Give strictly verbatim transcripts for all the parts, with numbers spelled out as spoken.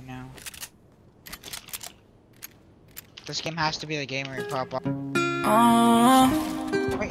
right now. This game has to be the game where you pop up. Uh, Wait.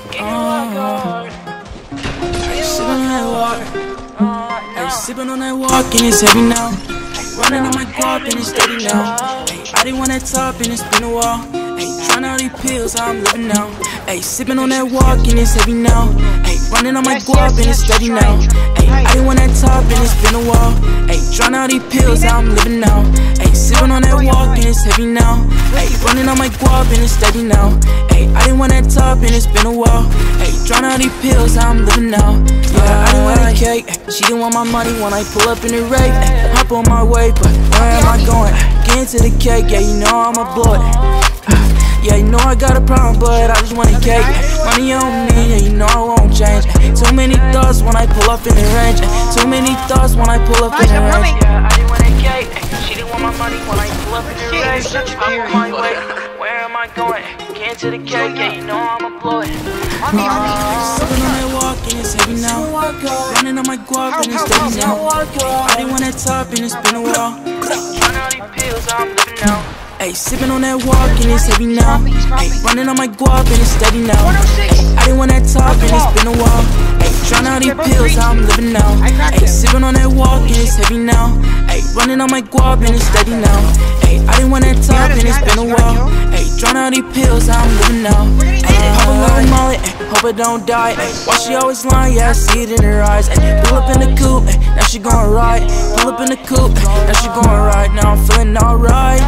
uh, Hey, sippin' on that water. Hey, sippin' on that walk and it's heavy now. Running on my guap and it's steady now. Hey, I didn't want that top and it's been a while. Hey, trying all these pills, how I'm living now. Hey, sippin' on that walk and it's heavy now. Hey, running on my guap and it's steady now. Hey, I didn't want that top and it's been a while. Hey, trying all these pills, how I'm living now. Hey, sippin' on that walk and it's heavy now. Hey, running on my guap and it's steady now. Hey, I didn't want that top and it's been a while. Hey, trying all these pills, how I'm living now. Yeah, I didn't want that cake. She didn't want my money when I pull up in the rake. Hop on my way, but where am I going? Get into the cake, yeah, you know I'ma blow it. Yeah, you know I got a problem, but I just want a cake. Money on me, yeah, you know I won't change. Too many thoughts when I pull up in the range. Too many thoughts when I pull up in the range. Yeah, I didn't want a cake. She didn't want my money when I pull up in the range. Hop on my way, where am I going? Get into the cake, yeah, you know I'ma blow it. On me, on me. Sippin' on that walk and it's heavy now. Running on my guap and it's steady now. I didn't want that top and it's been a while. Trying all these pills, I'm living now. Ayy, sippin' on that walk and it's heavy now. Ayy, running on my guap and it's steady now. Ayy, I didn't want that top and it's been a while. Ayy, trying all these pills, how I'm living now. Ayy, sippin' on that walk and it's heavy now. Ayy, running on my guap and it's steady now. Ayy, I didn't want that top and it's been a while. Ayy, trying all these pills, how I'm living now. Ayy, pop a little mullet, hope I don't die. Ayy, why she always lying? Yeah, I see it in her eyes. Ayy, pull up in the coupe, ay, now she gon' ride. Pull up in the coupe, ay, now she gon' ride. Now I'm feeling alright.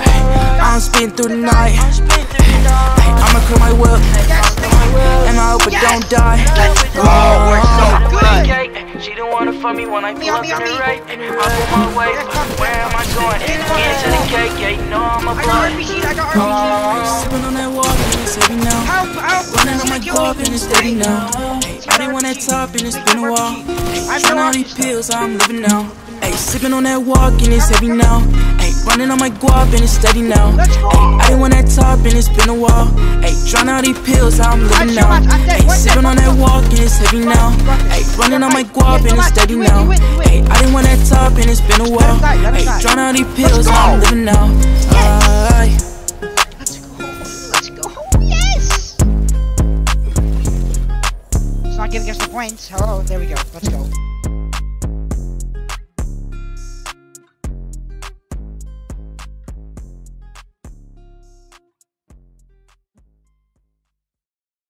I'm speeding through the night. Hey, I'ma clear my whip, and I hope it don't die. Oh, we're so good. She didn't wanna fuck me when I pull up in the rape. I'm on my way, where am I going? Get into the cake, yeah, you know I'm a I got blood. R P Gs, I got R P Gs. Sippin' on that water and it's heavy now. Help, help. Running on my guap and it's steady now. I didn't want that top and it's been a while. Trying all these pills, how I'm living now. Ayy, sippin' on that walk and it's heavy now. Ayy, running on my guap and it's steady now. Ayy, I didn't want that top and it's been a while. Ayy, trying all these pills, how I'm living now. Ayy, sippin' on that walk and it's heavy now. Ayy, running on my guap and it's steady now. Ayy, I didn't want that top and it's been a while. Ayy, trying all these pills, how I'm living now. Ayy. Let's go. Let's go. Yes. It's not giving us the points. Hello. There we go. Let's go.